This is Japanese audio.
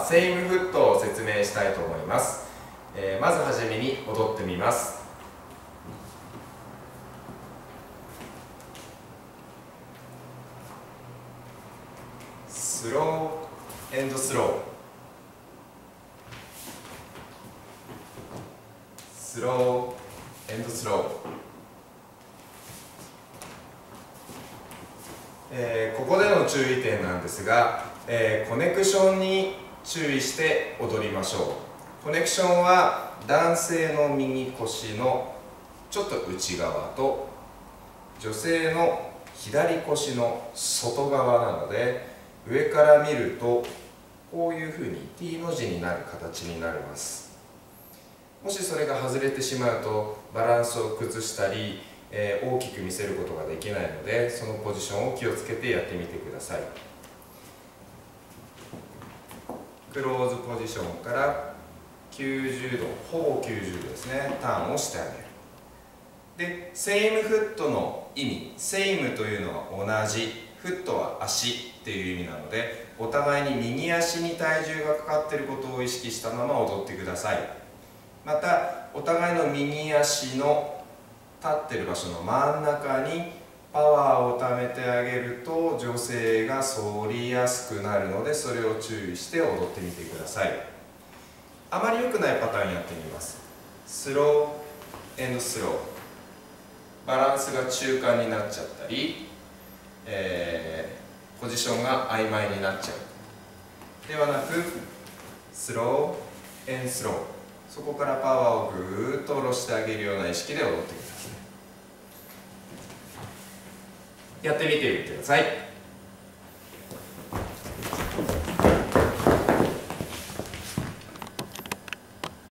はセイムフットを説明したいと思います。まずはじめに踊ってみます。スローエンドスロー、スローエンドスロー。ここでの注意点なんですが、コネクションに注意して踊りましょう。コネクションは男性の右腰のちょっと内側と女性の左腰の外側なので、上から見るとこういうふうに T の字になる形になります。もしそれが外れてしまうとバランスを崩したり、大きく見せることができないので、そのポジションを気をつけてやってみてください。クローズポジションから90度、ほぼ90度ですね、ターンをしてあげる。で、セイムフットの意味、セイムというのは同じ、フットは足っていう意味なので、お互いに右足に体重がかかっていることを意識したまま踊ってください。また、お互いの右足の立ってる場所の真ん中にパワーをためてあげると女性が反りやすくなるので、それを注意して踊ってみてください。あまり良くないパターンやってみます。スローエンドスロー、バランスが中間になっちゃったり、ポジションが曖昧になっちゃうではなく、スローエンドスロー、そこからパワーをぐーっと下ろしてあげるような意識で踊ってください。やってみてください。